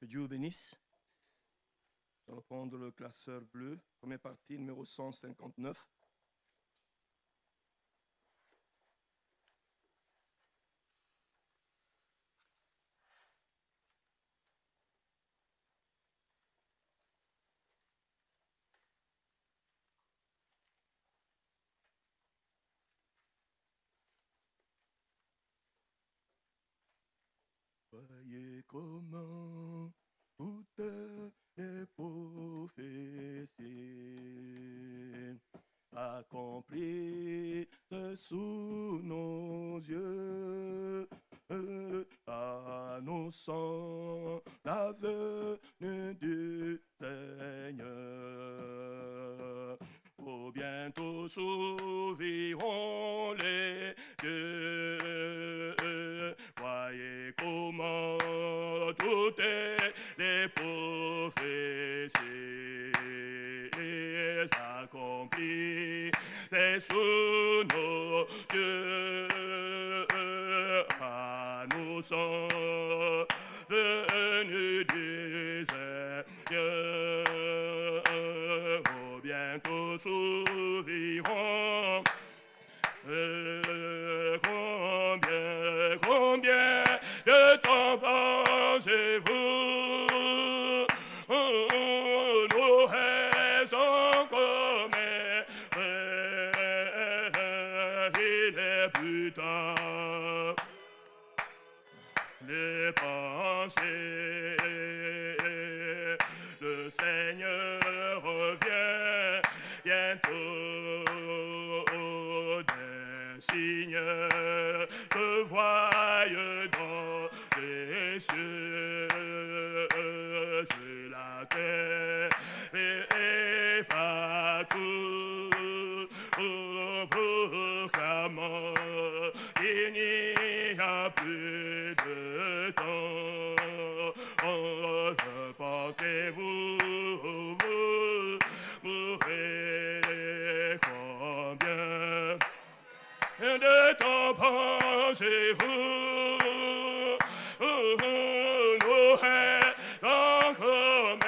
Dieu vous bénisse. Nous allons prendre le classeur bleu, première partie, numéro 159. Voyez comment toutes les prophéties accomplies sous nos yeux, annonçant la venue du Seigneur. Oh, bientôt s'ouvriront les yeux. Voyez comment toutes les prophéties s'accomplissent sous nos yeux, annonçant venue du Seigneur. Oh, bientôt s'ouvriront. Combien de temps pensez-vous nous restons comme il est plus tard. Les pensées, le Seigneur revient bientôt. Des signes que voient dans les cieux, sur la terre et partout, proclamant il n'y a plus de temps. Repentez-vous, vous mourrez. Combien de temps pensez-vous nous restons comme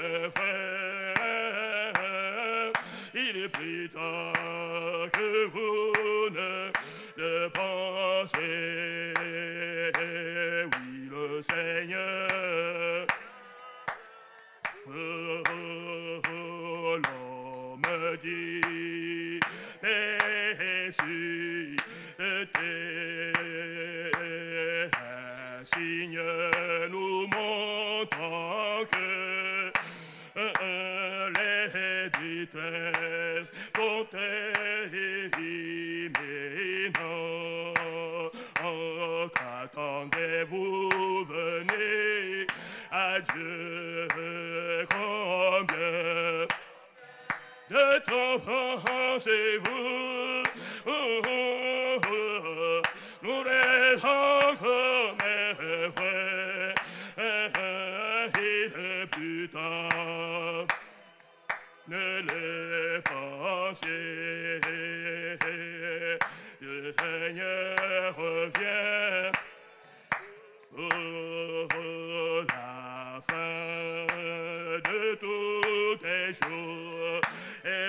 frères? Il est plus tard que vous ne le pensez. Oui, le Seigneur, l'homme dit, Jésus, un signe nous montrant que les détresses sont imminentes. Qu'attendez-vous, venez à Dieu. Combien de temps pensez-vous nous restons comme frères? Il est plus tard. Ne les pensez, le Seigneur revient. Oh, la fin de toutes les choses est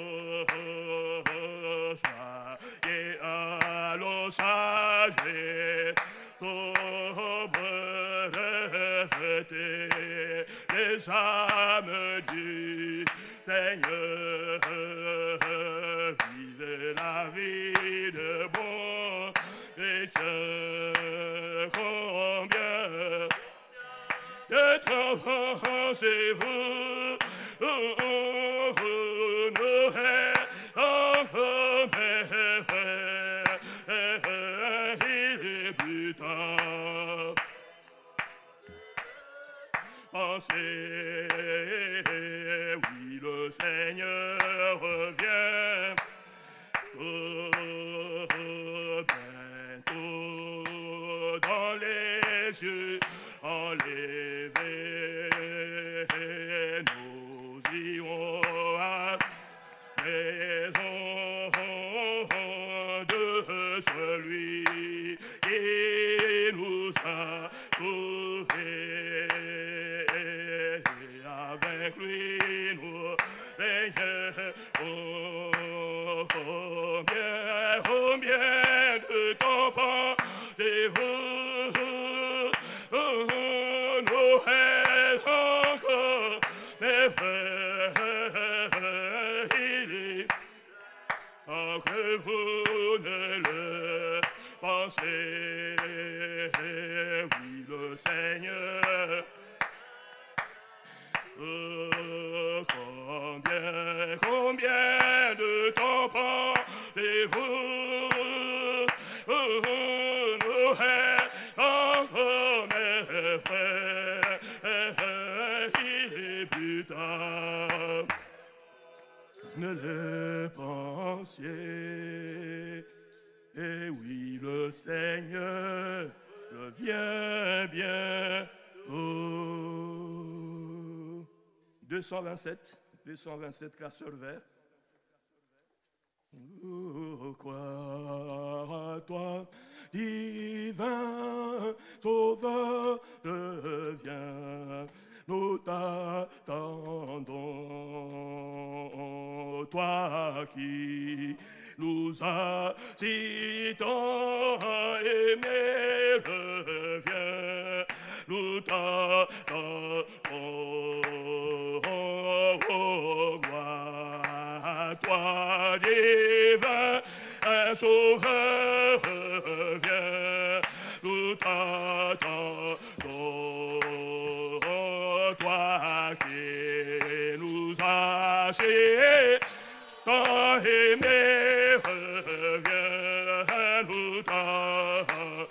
proche. Soyez alors sages et sobres, reflétez les âmes du Seigneur. Vivez la vie de bon Dieu. Combien de temps pensez-vous nous restons comme frères? Il est plus tard. Pensez, oui, le Seigneur revient. Bientôt dans les cieux enlevés, nous irons à la maison de celui qui nous a sauvés. Seigneur, combien de temps pensez-vous, Noël encore, mes frères, il est que vous ne le pensez, oui, le Seigneur. Combien de temps pensez-vous, Noël encore, mes frères, il est plus tard. Ne le pensiez, et oui, le Seigneur revient bien. 227, classeur vert. Quoi, toi, divin sauveur, reviens, nous t'attendons, toi qui nous as si tant aimés, reviens, nous t'attendons. Toi, divin, un sauveur, reviens, nous t'attendons. Toi qui nous as si tant aimés, reviens, nous t'attendons.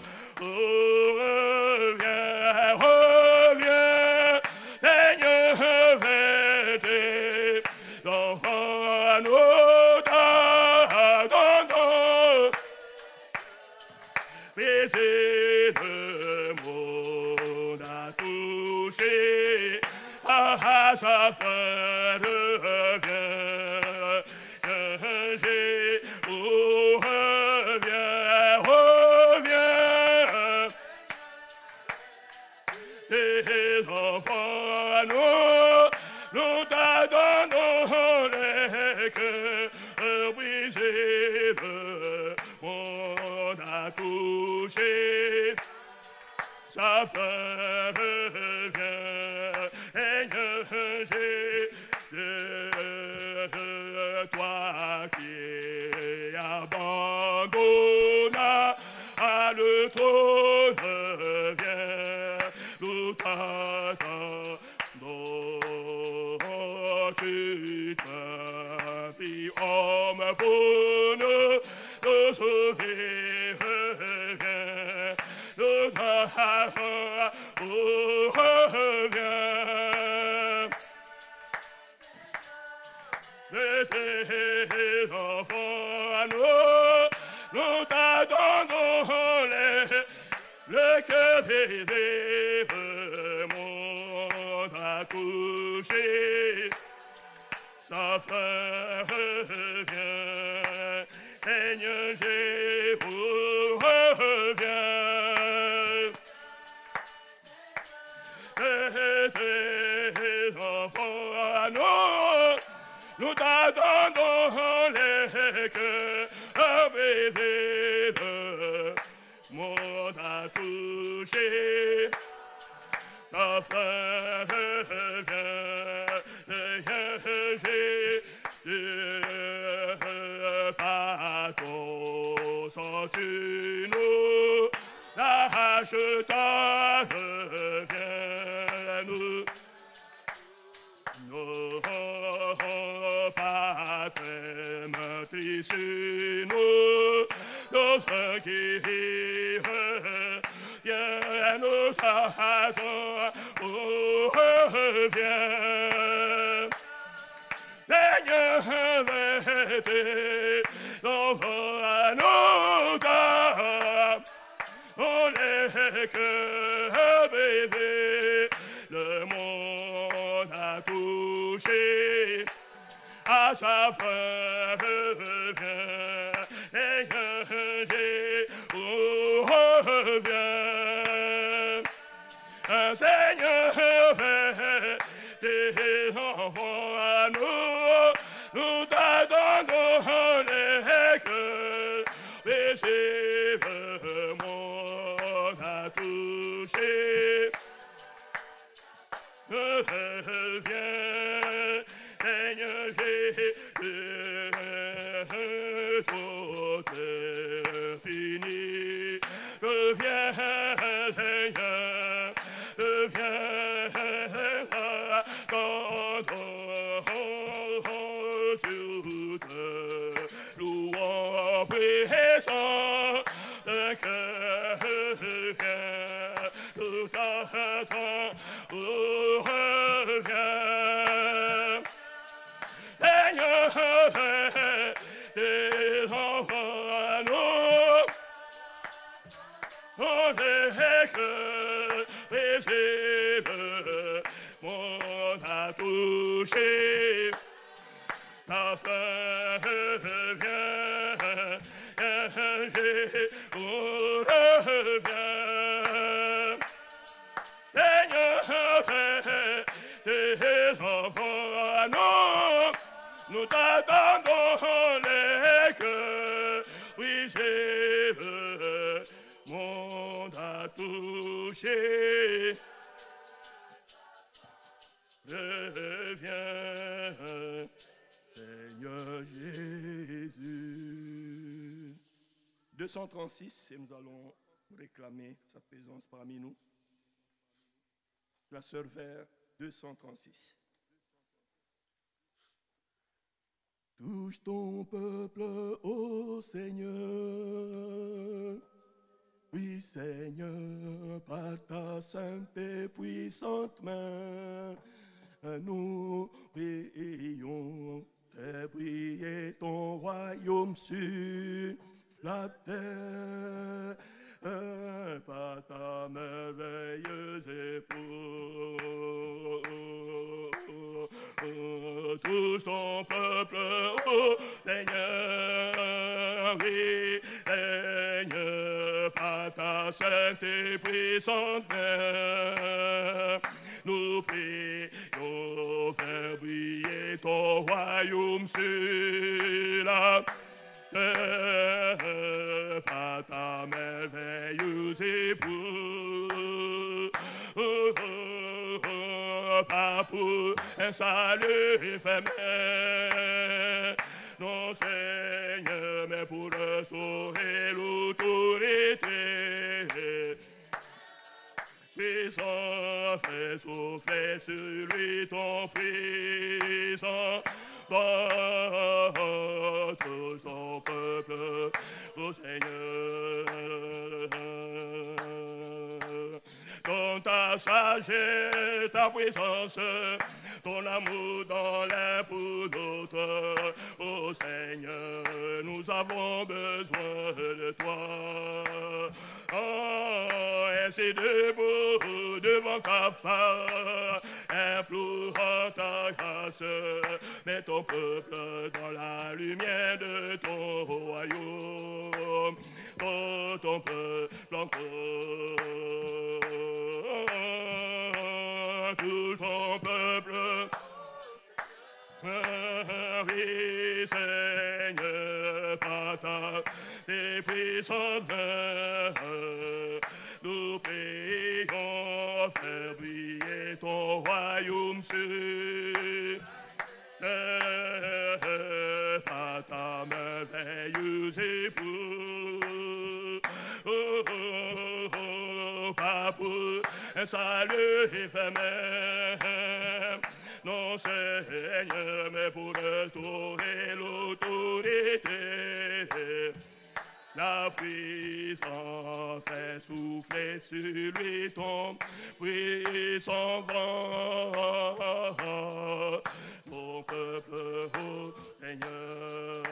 Reviens, Seigneur, vêté, d'enfants nous t'attendons. Baiser le monde a touché, à sa fin revient. Reviens, tes enfants, nous t'attendons les cœurs brisés, le monde a touché, sa fin revient. Seigneur Jésus, toi qui abandonnes à le trône, reviens, nous t'attendons. Tu t'es fait homme pour nous sauver, reviens, nous t'attendons, reviens. Tes enfants, nous t'attendons, le cœur brisé, le monde a couché, sa fin revient. Seigneur Jésus, reviens. Tes enfants, nous t'attendons les cœurs brisés, le monde a touché, ta fin revient. Jésus, pardon, tu nous rachetas, reviens, nous Pâtre, triste, notre qui revient, nous attendons, reviens. Seigneur, vêté, l'enfant nous donne, on les cœurs brisés, le monde a touché, à sa fin revient, Seigneur Jésus, reviens. Seigneur, tes enfants à nous, nous t'attendons les cœurs, visiblement à toucher. Reviens, Seigneur Jésus, tout est fini. Reviens, Seigneur, reviens, quand toute louange puissant, le cœur revient, tout attend, reviens. Seigneur, tes enfants, nous, que visible, mon a touché, ta fin revient, reviens. Seigneur, tes enfants, nous t'attendons les cœurs, oui, c'est le monde a touché. Reviens, Seigneur Jésus. 236, et nous allons réclamer sa présence parmi nous. La sœur vers 236. Touche ton peuple, ô Seigneur. Oui, Seigneur, par ta sainte et puissante main, nous prions, fais briller ton royaume sur la terre, par ta merveilleuse épouse. Touche ton peuple, ô Seigneur, oui, Seigneur, par ta sainte et puissante main, nous prions, faire briller ton royaume sur la terre, par ta merveilleuse épouse. Pas pour un salut éphémère, non Seigneur, mais pour restaurer l'autorité. Puissant, fais souffler sur lui ton puissant vent, tout ton peuple, ô Seigneur. Dans ta sagesse, ta puissance, ton amour dans l'un pour l'autre, ô Seigneur, nous avons besoin de toi. Oh, ainsi debout devant ta face, implorant ta grâce, mets ton peuple dans la lumière de ton royaume, oh, ton peuple encore. Tout ton peuple, oui, Seigneur, par ta puissante main, nous prions, faire briller ton royaume sur terre, par ta merveilleuse épouse. Oh, oh, oh, pas pour un salut éphémère, non Seigneur, mais pour restaurer l'autorité. La puissance fait souffler sur lui ton puissant vent, ton peuple, ô Seigneur.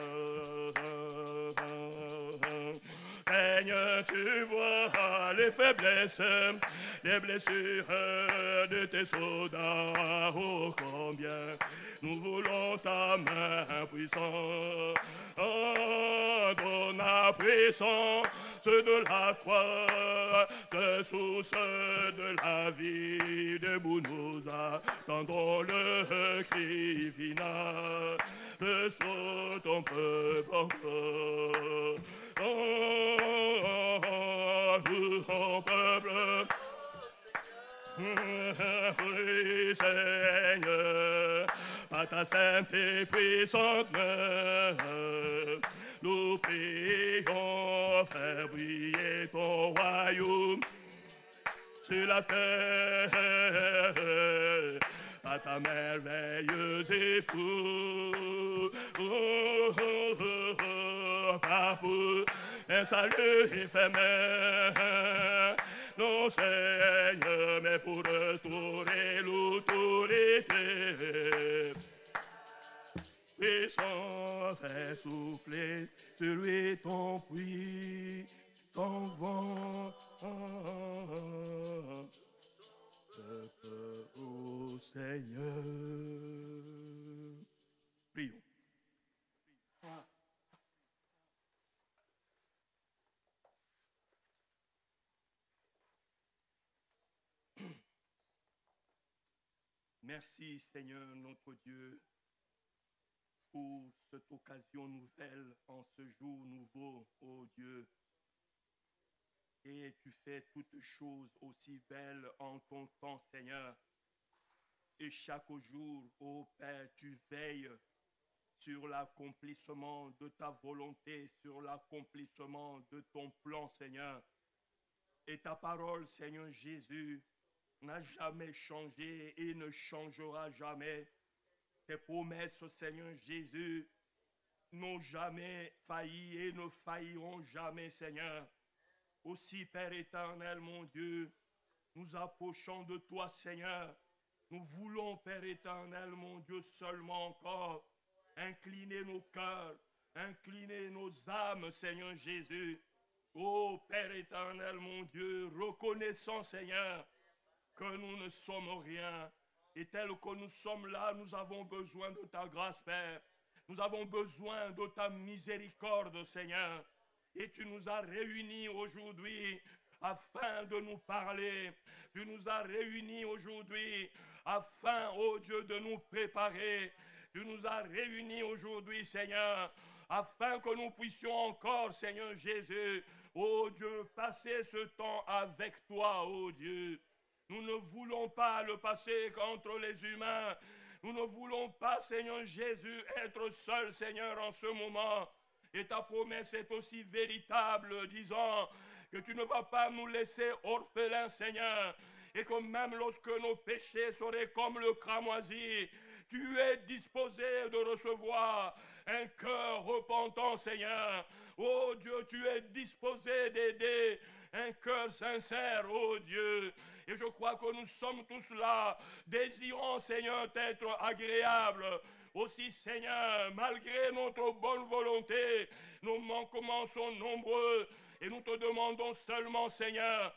Seigneur, tu vois les faiblesses, les blessures de tes soldats, oh combien nous voulons ta main puissante. Oh, donne la puissance de la croix, de source de la vie, debout nous attendons le cri final. Restaure ton peuple encore. Ton peuple. Oui, Seigneur, à ta sainte et puissante main, nous prions, faire briller ton royaume sur la terre, à ta merveilleuse épouse, pas pour un salut éphémère, non Seigneur, mais pour restaurer l'autorité. Puissant, fais souffler sur lui ton puits, ton vent. Ô Seigneur. Prions. Merci Seigneur notre Dieu pour cette occasion nouvelle en ce jour nouveau, ô Dieu. Et tu fais toutes choses aussi belles en ton temps, Seigneur. Et chaque jour, ô Père, tu veilles sur l'accomplissement de ta volonté, sur l'accomplissement de ton plan, Seigneur. Et ta parole, Seigneur Jésus, n'a jamais changé et ne changera jamais. Tes promesses, Seigneur Jésus, n'ont jamais failli et ne failliront jamais, Seigneur. Aussi, Père éternel, mon Dieu, nous approchons de toi, Seigneur. Nous voulons, Père éternel, mon Dieu, seulement encore incliner nos cœurs, incliner nos âmes, Seigneur Jésus. Ô Père éternel, mon Dieu, reconnaissons, Seigneur, que nous ne sommes rien. Et tel que nous sommes là, nous avons besoin de ta grâce, Père. Nous avons besoin de ta miséricorde, Seigneur. Et tu nous as réunis aujourd'hui afin de nous parler. Tu nous as réunis aujourd'hui afin, ô Dieu, de nous préparer. Tu nous as réunis aujourd'hui, Seigneur, afin que nous puissions encore, Seigneur Jésus, ô Dieu, passer ce temps avec toi, ô Dieu. Nous ne voulons pas le passer contre les humains. Nous ne voulons pas, Seigneur Jésus, être seuls, Seigneur, en ce moment. Et ta promesse est aussi véritable, disant que tu ne vas pas nous laisser orphelins, Seigneur. Et que même lorsque nos péchés seraient comme le cramoisi, tu es disposé de recevoir un cœur repentant, Seigneur. Oh Dieu, tu es disposé d'aider un cœur sincère, oh Dieu. Et je crois que nous sommes tous là, désirant, Seigneur, d'être agréables. Aussi, Seigneur, malgré notre bonne volonté, nos manquements sont nombreux. Et nous te demandons seulement, Seigneur,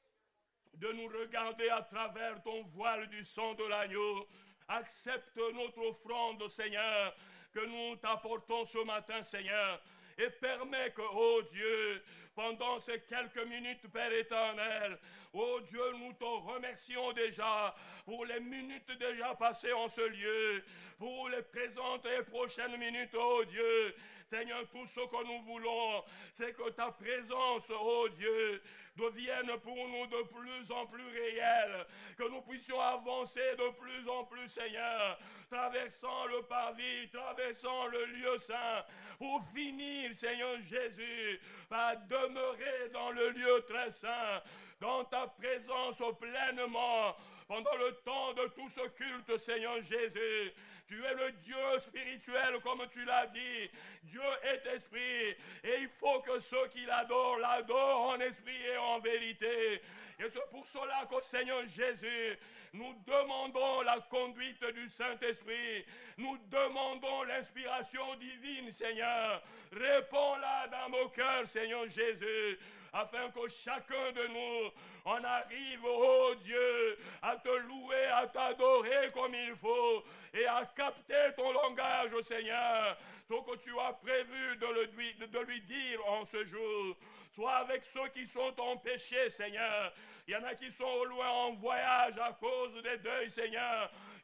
de nous regarder à travers ton voile du sang de l'agneau. Accepte notre offrande, Seigneur, que nous t'apportons ce matin, Seigneur. Et permets que, oh Dieu, pendant ces quelques minutes, Père éternel, oh Dieu, nous te remercions déjà pour les minutes déjà passées en ce lieu, pour les présentes et prochaines minutes, oh Dieu. Seigneur, tout ce que nous voulons, c'est que ta présence, oh Dieu, devienne pour nous de plus en plus réelle, que nous puissions avancer de plus en plus, Seigneur, traversant le parvis, traversant le lieu saint, pour finir, Seigneur Jésus, par demeurer dans le lieu très saint, dans ta présence pleinement, pendant le temps de tout ce culte, Seigneur Jésus. Tu es le Dieu spirituel, comme tu l'as dit. Dieu est esprit. Et il faut que ceux qui l'adorent, l'adorent en esprit et en vérité. Et c'est pour cela qu'au Seigneur Jésus, nous demandons la conduite du Saint-Esprit. Nous demandons l'inspiration divine, Seigneur. Réponds-la dans nos cœurs, Seigneur Jésus, afin que chacun de nous en arrive, oh Dieu, à te louer, à t'adorer comme il faut et à capter ton langage, Seigneur, ce que tu as prévu de lui dire en ce jour. Sois avec ceux qui sont en péché, Seigneur. Il y en a qui sont au loin en voyage à cause des deuils, Seigneur.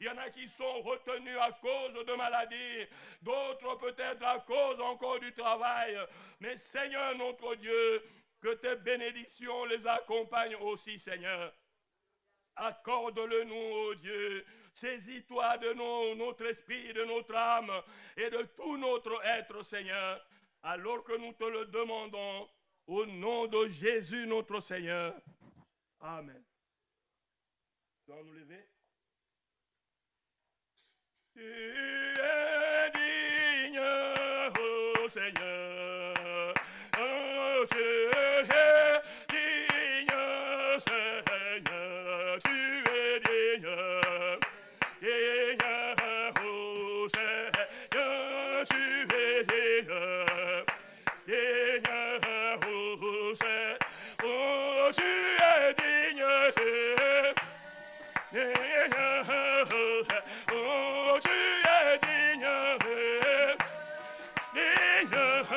Il y en a qui sont retenus à cause de maladies, d'autres peut-être à cause encore du travail. Mais Seigneur notre Dieu, que tes bénédictions les accompagnent aussi, Seigneur. Accorde-le nous, ô Dieu. Saisis-toi de notre esprit, de notre âme et de tout notre être, Seigneur, alors que nous te le demandons au nom de Jésus notre Seigneur. Amen. Nous allons nous lever. Tu es digne, ô Seigneur. Oh, tu es digne, Seigneur. Tu es digne. Digne, ô Seigneur. Tu es digne. Digne, ô Seigneur. Oh, tu es digne. Oh, tu es digne, digne,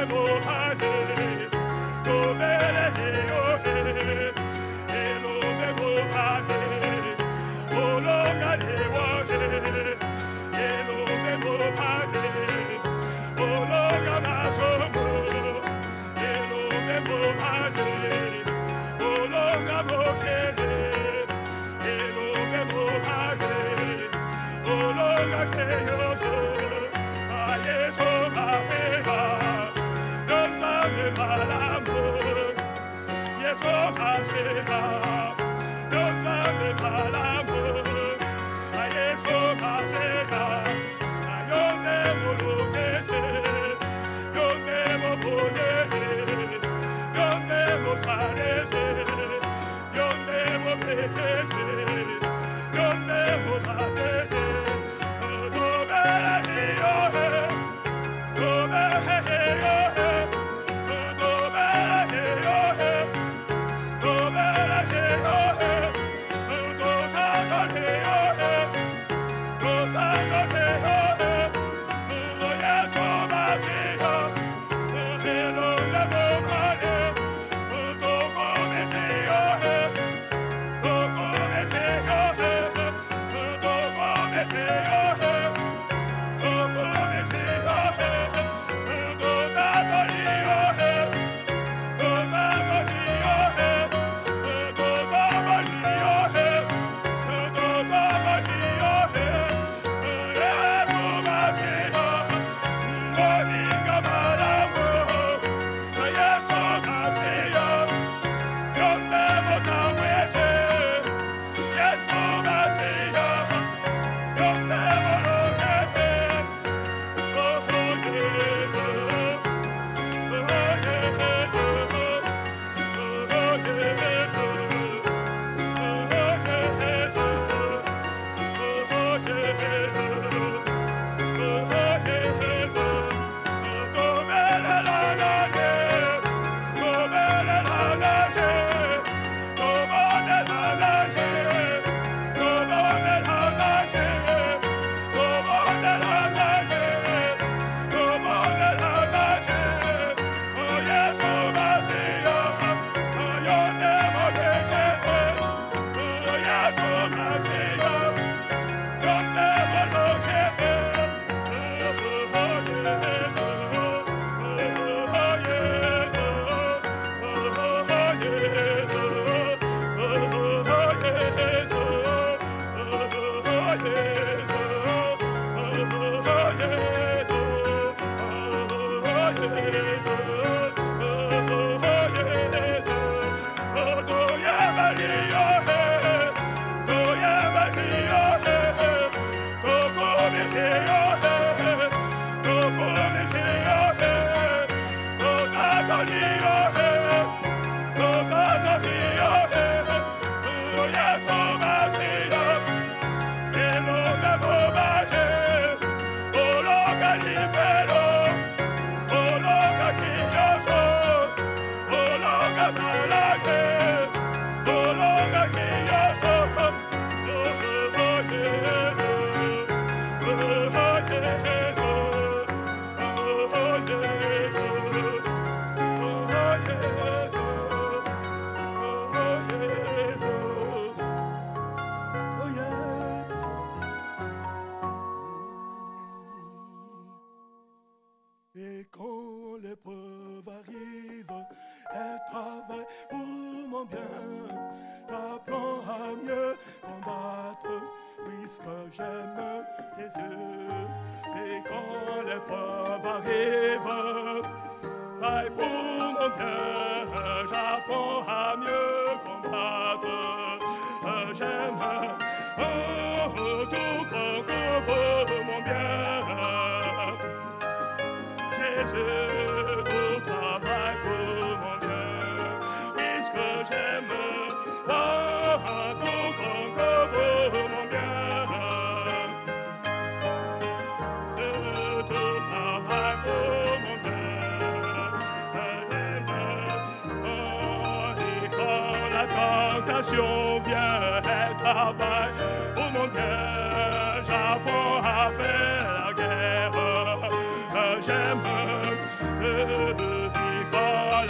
Vient, elle travaille pour mon bien. J'apprends à faire la guerre. J'aime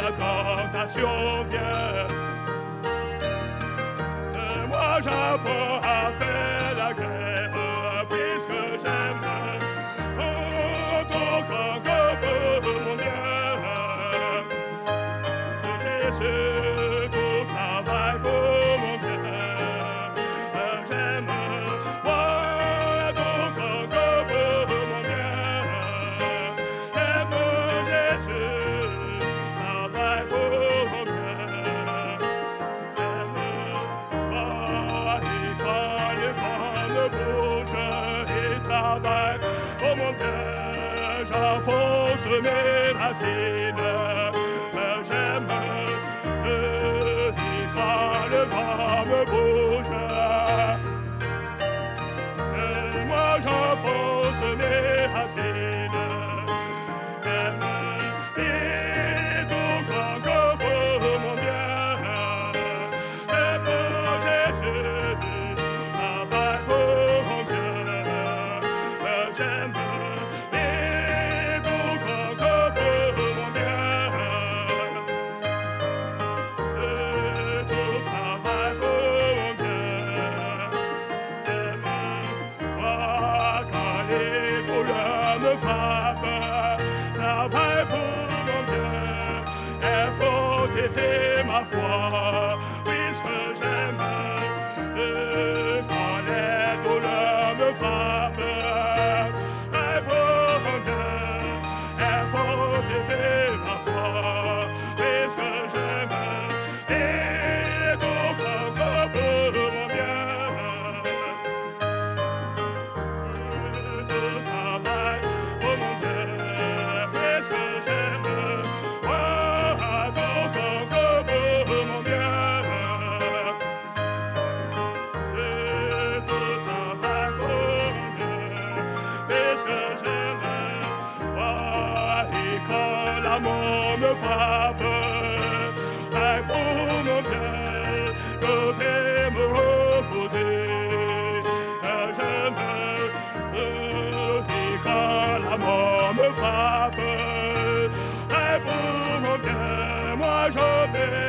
la tentation vient, moi j'apprends à faire la guerre, puisque j'aime ton grand corps pour mon bien. Jésus, tout travaille pour mon bien. J'aime moi ton grand corps pour mon bien. J'aime Jésus, travaille pour mon bien. Quand les femmes bougent et travaillent pour mon bien, j'enfonce mes racines. J'aime et quand le vent me bouge, moi j'enfonce mes racines. Et tout grand corps pour mon bien. Travaille pour mon bien, il faut défier ma foi, puisque j'aime. Quand les douleurs me frappent, travaille pour mon bien, il faut défier ma foi, puisque j'aime. Et tout grand pour mon bien. Tout travail pour mon bien. Me frappe, pour mon bien, je vais me reposer. J'aime, et quand la mort me frappe, pour mon bien, moi je vais